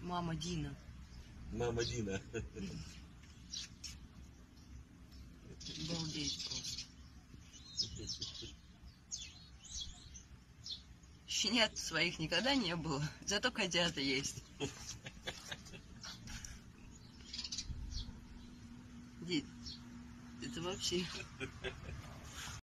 Мама Дина. Мама Дина. Обалдеть просто. Щенят своих никогда не было, зато котята есть. Дид, это вообще...